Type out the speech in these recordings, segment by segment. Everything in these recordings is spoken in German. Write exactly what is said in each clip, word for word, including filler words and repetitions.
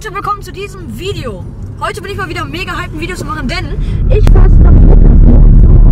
Leute, willkommen zu diesem Video. Heute bin ich mal wieder mega hyped, ein Video zu machen, denn ich fahre nach Gütersloh.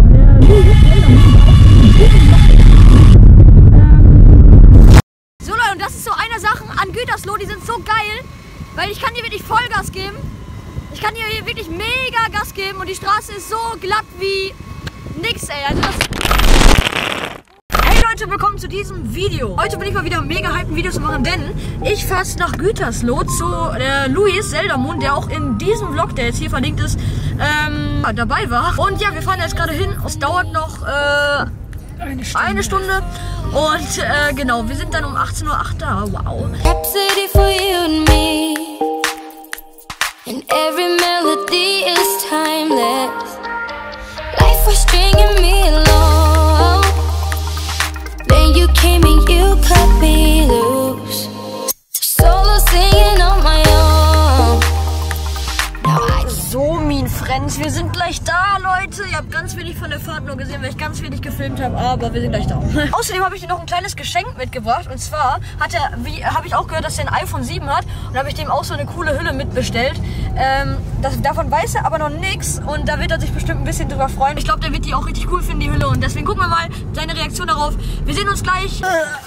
So Leute, und das ist so eine Sache an Gütersloh, die sind so geil, weil ich kann hier wirklich Vollgas geben. Ich kann hier wirklich mega Gas geben und die Straße ist so glatt wie nix, ey. Also das Hey Leute, willkommen zu diesem Video. Heute bin ich mal wieder mega hyped, ein Video zu machen, denn ich fahre nach Gütersloh zu äh, Luis Seldermund, der auch in diesem Vlog, der jetzt hier verlinkt ist, ähm, dabei war. Und ja, wir fahren jetzt gerade hin. Es dauert noch äh, eine, Stunde. eine Stunde. Und äh, genau, wir sind dann um achtzehn Uhr acht da. Wow. Rhapsody for you and me. And every melody is timeless. Life was stringing me along. Then you came and you cut me loose. Solo singing on my own. Now I So, mean Friends, wir sind gleich da, Leute. Ihr habt ganz wenig von der Fahrt nur gesehen, weil ich ganz wenig gefilmt habe, aber wir sind gleich da. Außerdem habe ich dir noch ein kleines Geschenk mitgebracht. Und zwar hat er, wie habe ich auch gehört, dass er ein iPhone sieben hat. Und da habe ich dem auch so eine coole Hülle mitbestellt. Ähm, das, davon weiß er aber noch nichts. Und da wird er sich bestimmt ein bisschen drüber freuen. Ich glaube, der wird die auch richtig cool finden, die Hülle. Und deswegen gucken wir mal seine Reaktion darauf. Wir sehen uns gleich.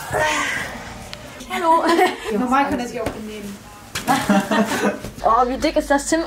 Hallo. Normal kann er sich auch benehmen. Oh, wie dick ist das Zimmer?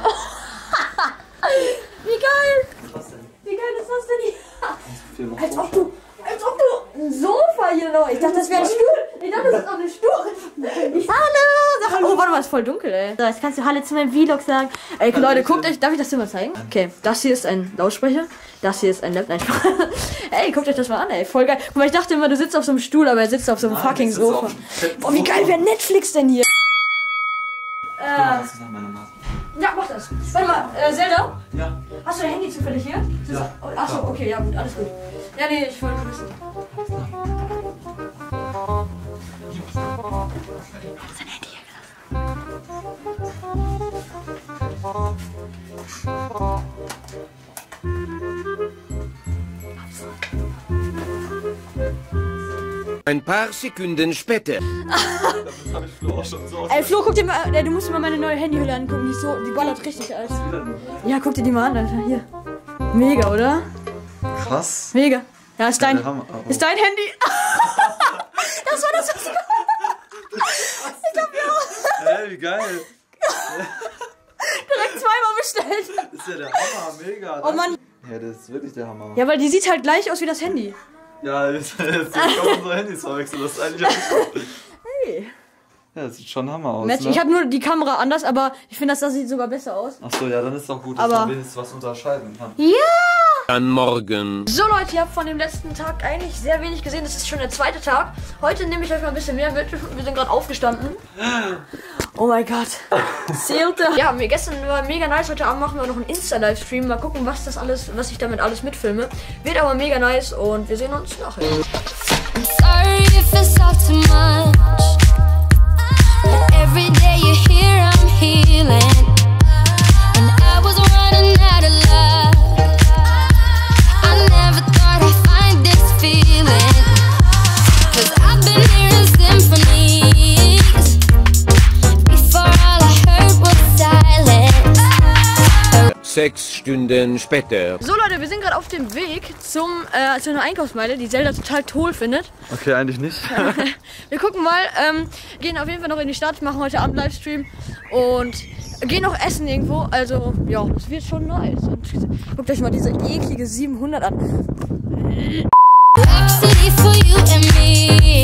Wie geil! Was denn? Wie geil ist das denn hier? Als ob du, als ob du ein Sofa hier noch. Ich dachte, das wäre ein Stuhl. Ich dachte, das ist auch ein Stuhl. Ich, hallo! Sag, oh, warte mal, ist voll dunkel, ey. So, jetzt kannst du Hallo zu meinem Vlog sagen. Ey, Leute, guckt euch, darf ich das Zimmer zeigen? Okay, das hier ist ein Lautsprecher. Das hier ist ein Laptop. Ey, guckt euch das mal an, ey. Voll geil. Guck mal, ich dachte immer, du sitzt auf so einem Stuhl, aber er sitzt auf so einem Nein, fucking das ist Sofa. auf dem Boah, wie geil wäre Netflix denn hier? Ja, Äh, das ist nach meiner Maße. ja, mach das. Warte mal, äh, Zelda? Ja. Hast du dein Handy zufällig hier? Ja. Oh, achso, okay, ja gut, alles gut. Ja, nee, ich wollte nur wissen. Hast dein Handy hier Ein paar Sekunden später. Das habe ich Flo auch schon so. Ey, Flo, guck dir mal, äh, du musst dir mal meine neue Handyhülle angucken. Die, ist so, die ballert richtig alles. Ja, guck dir die mal an, Alter. Hier. Mega, oder? Krass. Mega. Ja, ist dein, der Hammer. Oh. ist dein Handy. Das war das, was ich Ich glaub, ja. Ey, wie geil. Direkt zweimal bestellt. Das ist ja der Hammer, mega. Oh Mann. Ja, das ist wirklich der Hammer. Ja, weil die sieht halt gleich aus wie das Handy. Ja, jetzt, jetzt kann man unsere Handys verwechseln. Das ist eigentlich auch gut. Hey. Ja, das sieht schon Hammer aus. Match. Ne? Ich habe nur die Kamera anders, aber ich finde, das, das sieht sogar besser aus. Achso, ja, dann ist doch gut, dass Aber- man wenigstens was unterscheiden kann. Ja! Dann morgen. So Leute, ihr habt von dem letzten Tag eigentlich sehr wenig gesehen. Das ist schon der zweite Tag. Heute nehme ich euch mal ein bisschen mehr mit. Wir sind gerade aufgestanden. Oh mein Gott. Zählte. Ja, mir gestern war mega nice. Heute Abend machen wir noch einen Insta-Livestream. Mal gucken, was das alles, was ich damit alles mitfilme. Wird aber mega nice und wir sehen uns nachher. I'm sorry if it's all too much. But every day you're here, I'm healing. And I was running out of love. I never thought I'd find this feeling. Cause I've been hearing symphonies. Before all I heard was silence. Sechs Stunden später. So Leute, wir sind gerade auf dem Weg zum, äh, zu einer Einkaufsmeile, die Zelda total toll findet. Okay, eigentlich nicht. Wir gucken mal, ähm, gehen auf jeden Fall noch in die Stadt, machen heute Abend Livestream und gehen noch essen irgendwo. Also, ja, das wird schon nice. Und guckt euch mal diese eklige siebenhundert an. Rhapsody for you and me.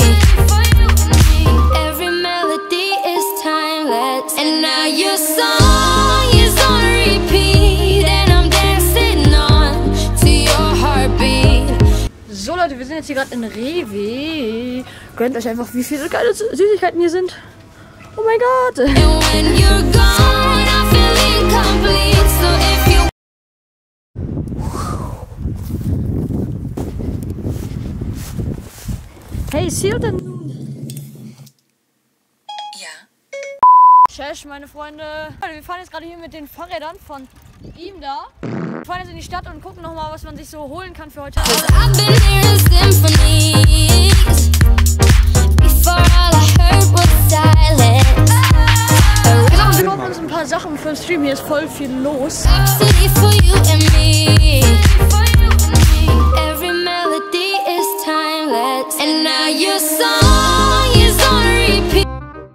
Every melody is timeless. And now your song is on repeat. And I'm dancing on to your heartbeat. So Leute, wir sind jetzt hier gerade in Rewe. Gönnt euch einfach, wie viele geile Süßigkeiten hier sind. Oh mein Gott. And when you're gone, I feel incomplete. So if you Hey, Silden. Ja. Tschüss, meine Freunde. Wir fahren jetzt gerade hier mit den Fahrrädern von ihm da. Wir fahren jetzt in die Stadt und gucken nochmal, was man sich so holen kann für heute Abend. Cause I've been hearing symphonies. Before all I heard was silence. Genau, wir kaufen uns ein paar Sachen für den Stream. Hier ist voll viel los. City for you and me. Every melody is timeless. And now your song is on repeat.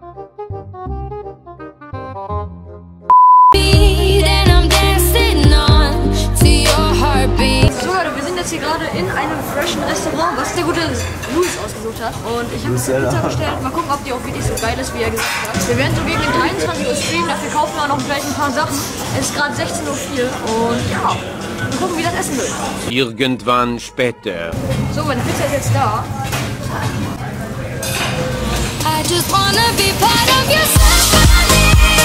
And I'm dancing on to your heartbeat. So Leute, wir sind jetzt hier gerade in einem freshen Restaurant, was der gute Louis ausgesucht hat. Und ich habe jetzt eine Pizza bestellt. Mal gucken, ob die auch wirklich so geil ist, wie er gesagt hat. Wir werden so gegen den dreiundzwanzig Uhr streamen, dafür kaufen wir auch noch gleich ein paar Sachen. Es ist gerade sechzehn Uhr vier und ja, mal gucken, wie das Essen wird. Irgendwann später. So, meine Pizza ist jetzt da. I just wanna be part of your symphony.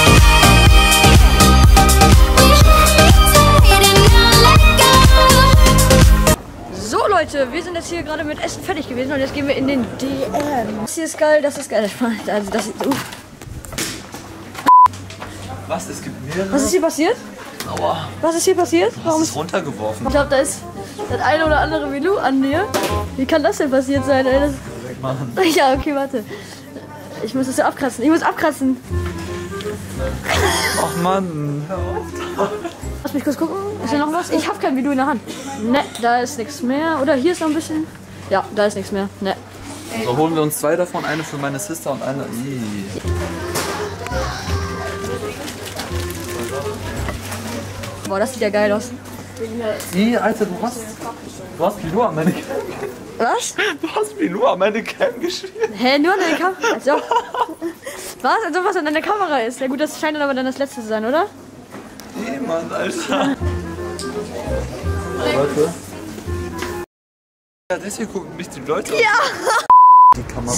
So Leute, wir sind jetzt hier gerade mit Essen fertig gewesen und jetzt gehen wir in den D M. Das hier ist geil, das ist geil. Also das ist, uh. Was? Es gibt mehrere? Was ist hier passiert? Aua. Was ist hier passiert? Du Warum hast ist es runtergeworfen. Ich glaube, da ist das eine oder andere Menü an mir. Wie kann das denn passiert sein, ey? Das Wegmachen. ja, okay, warte. Ich muss das ja abkratzen. Ich muss abkratzen. Ach Mann. Lass mich kurz gucken. Ist hier noch was? Ich habe kein Video in der Hand. Ne, da ist nichts mehr. Oder hier ist noch ein bisschen. Ja, da ist nichts mehr. Ne. So, holen wir uns zwei davon. Eine für meine Sister und eine... Ih. Boah, das sieht ja geil aus. Ih, Alter, du hast... Du hast Pilou an meine Cam... Was? Du hast Pilou an meine Cam geschrieben. Hä, nur an deine Kamera? Also, was? Also was an deiner Kamera ist? Ja gut, das scheint dann aber dann das letzte zu sein, oder? Niemand, Alter. Leute. Ja, deswegen gucken mich die Leute Ja! Die Kamera.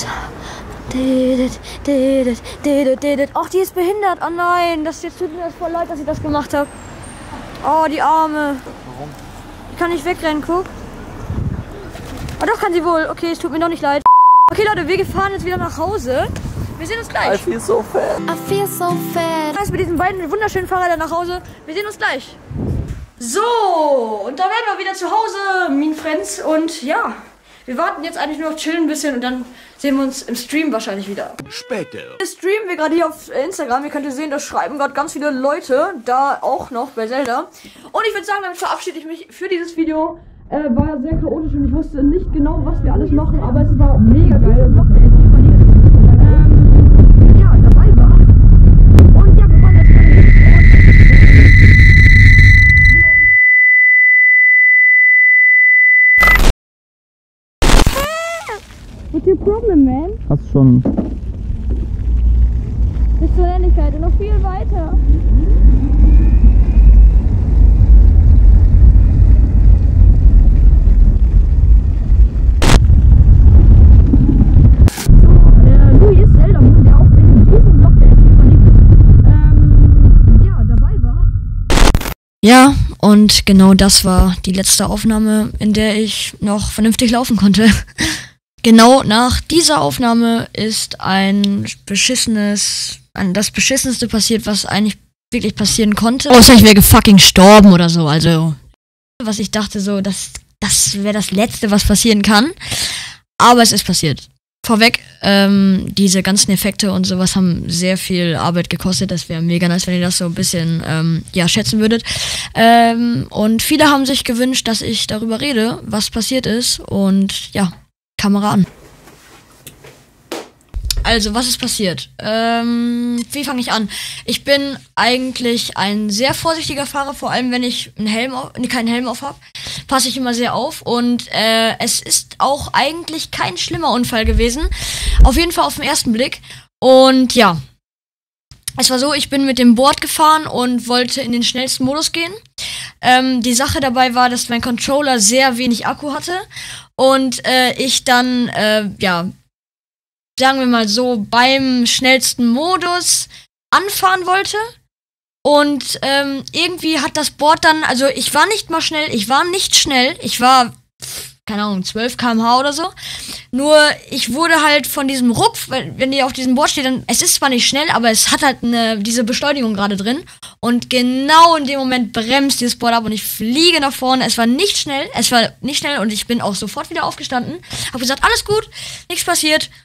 Ach, die ist behindert. Oh nein, das jetzt tut mir das voll leid, dass ich das gemacht habe. Oh, die Arme. Warum? Die kann nicht wegrennen, guck. Oh, doch kann sie wohl. Okay, es tut mir doch nicht leid. Okay, Leute, wir fahren jetzt wieder nach Hause. Wir sehen uns I gleich. feel so fat. I feel so fat. Ich mit diesen beiden wunderschönen Fahrrädern nach Hause. Wir sehen uns gleich. So, und da wären wir wieder zu Hause, mein Friends. Und ja, wir warten jetzt eigentlich nur auf chillen ein bisschen und dann sehen wir uns im Stream wahrscheinlich wieder. Später. Wir streamen wir gerade hier auf Instagram. Ihr könnt sehen, da schreiben gerade ganz viele Leute. Da auch noch bei Zelda. Und ich würde sagen, damit verabschiede ich mich für dieses Video. Äh, war sehr chaotisch und ich wusste nicht genau, was wir alles machen, aber es war mega geil. Und noch der ist hier verliert. Ähm, ja, dabei war. Und ja, wir fahren jetzt What's your problem, man? Hast schon. Bis zur Ähnlichkeit und noch viel weiter. Ja, und genau das war die letzte Aufnahme, in der ich noch vernünftig laufen konnte. Genau nach dieser Aufnahme ist ein beschissenes, ein, das beschissenste passiert, was eigentlich wirklich passieren konnte. Außer ich wäre fucking gestorben oder so, also was ich dachte so, das, das wäre das Letzte, was passieren kann. Aber es ist passiert. Vorweg, ähm, diese ganzen Effekte und sowas haben sehr viel Arbeit gekostet. Das wäre mega nice, wenn ihr das so ein bisschen, ähm, ja, schätzen würdet. Ähm, und viele haben sich gewünscht, dass ich darüber rede, was passiert ist. Und ja, Kamera an. Also, was ist passiert? Ähm, wie fange ich an? Ich bin eigentlich ein sehr vorsichtiger Fahrer, vor allem wenn ich einen Helm auf, nee, keinen Helm auf habe, passe ich immer sehr auf und äh, es ist auch eigentlich kein schlimmer Unfall gewesen. Auf jeden Fall auf den ersten Blick. Und ja, es war so, ich bin mit dem Board gefahren und wollte in den schnellsten Modus gehen. Ähm, die Sache dabei war, dass mein Controller sehr wenig Akku hatte und äh, ich dann, äh, ja, sagen wir mal so, beim schnellsten Modus anfahren wollte. Und ähm, irgendwie hat das Board dann, also ich war nicht mal schnell, ich war nicht schnell, ich war, keine Ahnung, zwölf Kilometer pro Stunde oder so. Nur ich wurde halt von diesem Ruck, wenn die auf diesem Board steht, dann, es ist zwar nicht schnell, aber es hat halt eine, diese Beschleunigung gerade drin. Und genau in dem Moment bremst dieses Board ab und ich fliege nach vorne. Es war nicht schnell, es war nicht schnell und ich bin auch sofort wieder aufgestanden. Hab gesagt, alles gut, nichts passiert.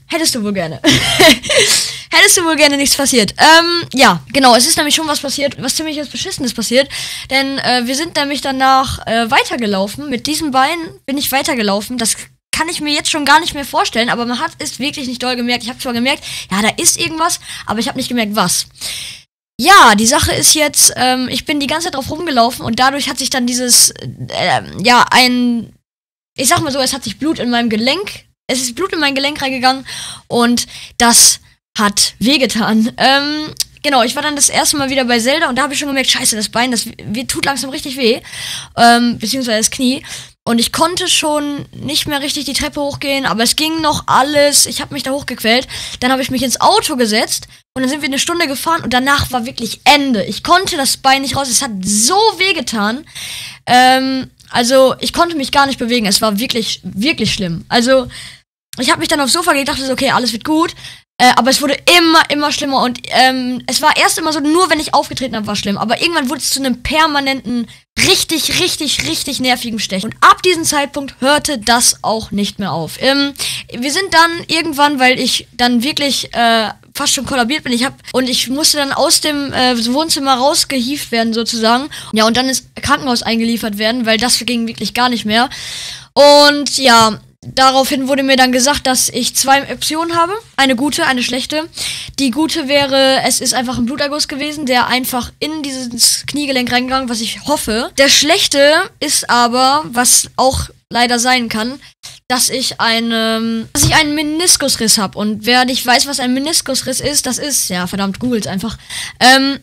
hättest du wohl gerne. Hättest du wohl gerne nichts passiert. Ähm, ja, genau, es ist nämlich schon was passiert, was ziemlich was Beschissenes passiert. Denn äh, wir sind nämlich danach äh, weitergelaufen. Mit diesem Bein bin ich weitergelaufen. Das kann ich mir jetzt schon gar nicht mehr vorstellen, aber man hat es wirklich nicht doll gemerkt. Ich habe zwar gemerkt, ja, da ist irgendwas, aber ich habe nicht gemerkt, was. Ja, die Sache ist jetzt, ähm, ich bin die ganze Zeit drauf rumgelaufen und dadurch hat sich dann dieses, äh, ja, ein, ich sag mal so, es hat sich Blut in meinem Gelenk, es ist Blut in mein Gelenk reingegangen und das hat wehgetan. Ähm, genau, ich war dann das erste Mal wieder bei Zelda und da habe ich schon gemerkt, scheiße, das Bein, das tut langsam richtig weh, ähm, beziehungsweise das Knie. Und ich konnte schon nicht mehr richtig die Treppe hochgehen, aber es ging noch alles. Ich habe mich da hochgequält. Dann habe ich mich ins Auto gesetzt und dann sind wir eine Stunde gefahren und danach war wirklich Ende. Ich konnte das Bein nicht raus. Es hat so wehgetan. Ähm, also ich konnte mich gar nicht bewegen. Es war wirklich, wirklich schlimm. Also ich habe mich dann aufs Sofa gelegt, dachte so, okay, alles wird gut. Äh, aber es wurde immer, immer schlimmer und ähm, es war erst immer so, nur wenn ich aufgetreten habe, war schlimm. Aber irgendwann wurde es zu einem permanenten, richtig, richtig, richtig nervigen Stechen. Und ab diesem Zeitpunkt hörte das auch nicht mehr auf. Ähm, wir sind dann irgendwann, weil ich dann wirklich äh, fast schon kollabiert bin, ich hab, und ich musste dann aus dem äh, Wohnzimmer rausgehievt werden sozusagen. Ja, und dann ins Krankenhaus eingeliefert werden, weil das ging wirklich gar nicht mehr. Und ja, daraufhin wurde mir dann gesagt, dass ich zwei Optionen habe. Eine gute, eine schlechte. Die gute wäre, es ist einfach ein Bluterguss gewesen, der einfach in dieses Kniegelenk reingegangen, was ich hoffe. Der schlechte ist aber, was auch leider sein kann, dass ich eine, dass ich einen Meniskusriss habe. Und wer nicht weiß, was ein Meniskusriss ist, das ist, ja verdammt, googelt einfach. Ähm,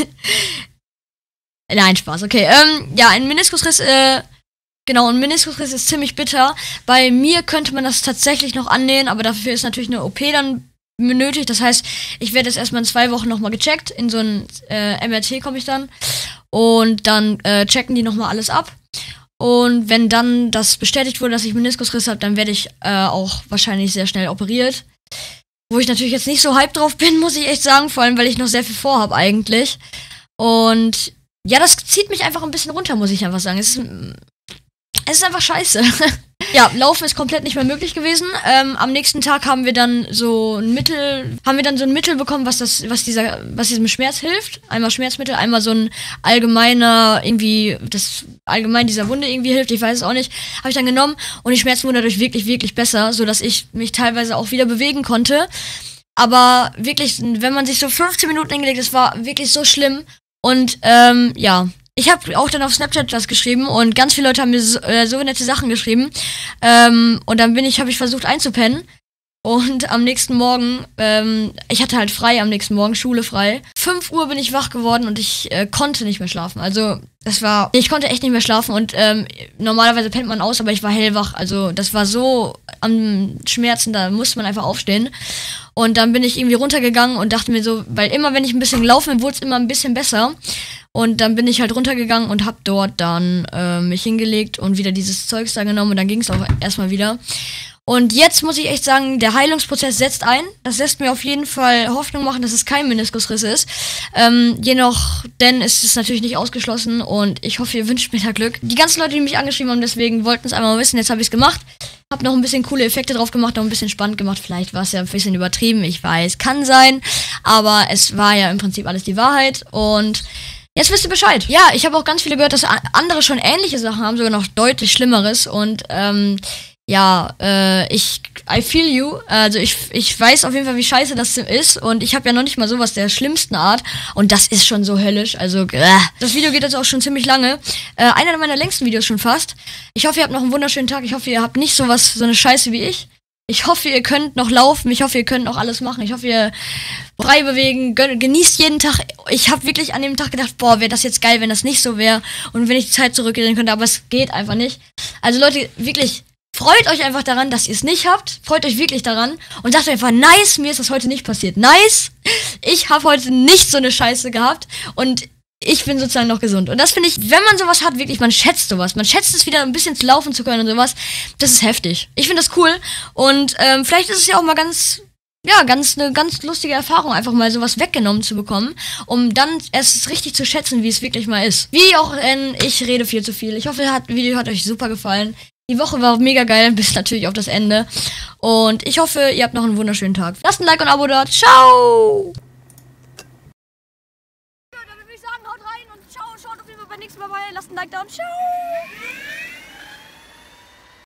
Nein, Spaß, okay. Ähm, ja, ein Meniskusriss, äh, Genau, und Meniskusriss ist ziemlich bitter. Bei mir könnte man das tatsächlich noch annähen, aber dafür ist natürlich eine O P dann benötigt. Das heißt, ich werde jetzt erstmal in zwei Wochen nochmal gecheckt. In so ein äh, M R T komme ich dann. Und dann äh, checken die nochmal alles ab. Und wenn dann das bestätigt wurde, dass ich Meniskusriss habe, dann werde ich äh, auch wahrscheinlich sehr schnell operiert. Wo ich natürlich jetzt nicht so hyped drauf bin, muss ich echt sagen. Vor allem, weil ich noch sehr viel vorhabe eigentlich. Und ja, das zieht mich einfach ein bisschen runter, muss ich einfach sagen. Es ist... Es ist einfach scheiße. Ja, Laufen ist komplett nicht mehr möglich gewesen. Ähm, am nächsten Tag haben wir dann so ein Mittel, haben wir dann so ein Mittel bekommen, was das, was dieser, was diesem Schmerz hilft. Einmal Schmerzmittel, einmal so ein allgemeiner, irgendwie, das allgemein dieser Wunde irgendwie hilft. Ich weiß es auch nicht. Habe ich dann genommen und die Schmerzen wurden dadurch wirklich, wirklich besser, sodass ich mich teilweise auch wieder bewegen konnte. Aber wirklich, wenn man sich so fünfzehn Minuten hingelegt, das war wirklich so schlimm. Und ähm, ja. Ich habe auch dann auf Snapchat das geschrieben und ganz viele Leute haben mir so, äh, so nette Sachen geschrieben. Ähm, und dann bin ich, habe ich versucht einzupennen. Und am nächsten Morgen, ähm, ich hatte halt frei am nächsten Morgen, Schule frei. fünf Uhr bin ich wach geworden und ich äh, konnte nicht mehr schlafen. Also das war, ich konnte echt nicht mehr schlafen und ähm, normalerweise pennt man aus, aber ich war hellwach. Also das war so am Schmerzen, da musste man einfach aufstehen. Und dann bin ich irgendwie runtergegangen und dachte mir so, weil immer wenn ich ein bisschen gelaufen bin, wurde es immer ein bisschen besser. Und dann bin ich halt runtergegangen und hab dort dann äh, mich hingelegt und wieder dieses Zeugs da genommen und dann ging es auch erstmal wieder. Und jetzt muss ich echt sagen, der Heilungsprozess setzt ein. Das lässt mir auf jeden Fall Hoffnung machen, dass es kein Meniskusriss ist. Ähm, jedoch, denn ist es natürlich nicht ausgeschlossen und ich hoffe, ihr wünscht mir da Glück. Die ganzen Leute, die mich angeschrieben haben, deswegen wollten es einmal mal wissen, jetzt habe ich es gemacht. Hab noch ein bisschen coole Effekte drauf gemacht, noch ein bisschen spannend gemacht. Vielleicht war es ja ein bisschen übertrieben, ich weiß, kann sein. Aber es war ja im Prinzip alles die Wahrheit und jetzt wisst ihr Bescheid. Ja, ich habe auch ganz viele gehört, dass andere schon ähnliche Sachen haben, sogar noch deutlich Schlimmeres. Und ähm, ja, äh, ich, I feel you. Also ich, ich weiß auf jeden Fall, wie scheiße das ist. Und ich habe ja noch nicht mal sowas der schlimmsten Art. Und das ist schon so höllisch. Also, äh. Das Video geht jetzt auch schon ziemlich lange. Äh, einer meiner längsten Videos schon fast. Ich hoffe, ihr habt noch einen wunderschönen Tag. Ich hoffe, ihr habt nicht sowas, so eine Scheiße wie ich. Ich hoffe, ihr könnt noch laufen. Ich hoffe, ihr könnt noch alles machen. Ich hoffe, ihr frei bewegen, genießt jeden Tag. Ich habe wirklich an dem Tag gedacht, boah, wäre das jetzt geil, wenn das nicht so wäre und wenn ich die Zeit zurückdrehen könnte, aber es geht einfach nicht. Also Leute, wirklich, freut euch einfach daran, dass ihr es nicht habt. Freut euch wirklich daran und sagt einfach, nice, mir ist das heute nicht passiert. Nice, ich habe heute nicht so eine Scheiße gehabt und ich bin sozusagen noch gesund. Und das finde ich, wenn man sowas hat, wirklich, man schätzt sowas. Man schätzt es wieder ein bisschen zu laufen zu können und sowas. Das ist heftig. Ich finde das cool. Und ähm, vielleicht ist es ja auch mal ganz, ja, ganz eine ganz lustige Erfahrung, einfach mal sowas weggenommen zu bekommen, um dann erst richtig zu schätzen, wie es wirklich mal ist. Wie auch, äh, ich rede viel zu viel. Ich hoffe, das Video hat euch super gefallen. Die Woche war mega geil, bis natürlich auf das Ende. Und ich hoffe, ihr habt noch einen wunderschönen Tag. Lasst ein Like und ein Abo da. Ciao! Ja, dann würde ich sagen, haut rein und ciao. Schaut auf jeden Fall beim nächsten Mal bei. Lasst ein Like da und ciao!